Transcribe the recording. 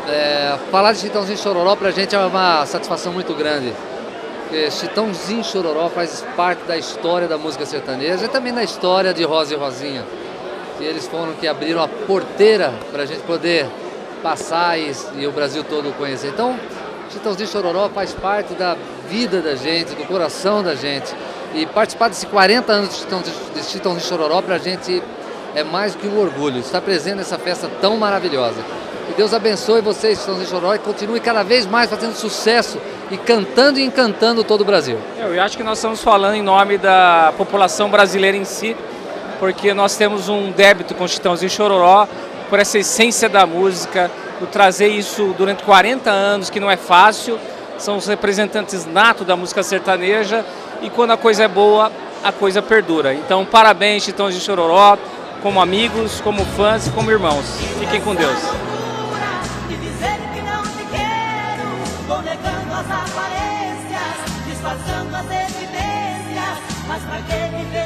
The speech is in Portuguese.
Falar de Chitãozinho e Chororó pra gente é uma satisfação muito grande. Porque Chitãozinho e Chororó faz parte da história da música sertaneja e também da história de Rosa e Rosinha. E eles foram que abriram a porteira pra gente poder passar e o Brasil todo conhecer. Então, Chitãozinho e Chororó faz parte da vida da gente, do coração da gente. E participar desses 40 anos de Chitãozinho e Chororó pra gente é mais que um orgulho. Estar presente nessa festa tão maravilhosa. Que Deus abençoe vocês, Chitãozinho e Chororó, e continue cada vez mais fazendo sucesso e cantando e encantando todo o Brasil. Eu acho que nós estamos falando em nome da população brasileira em si, porque nós temos um débito com Chitãozinho e Chororó por essa essência da música, por trazer isso durante 40 anos, que não é fácil, são os representantes natos da música sertaneja, e quando a coisa é boa, a coisa perdura. Então, parabéns, Chitãozinho e Chororó, como amigos, como fãs e como irmãos. Fiquem com Deus. Disfarçando as evidências, mas pra que viver?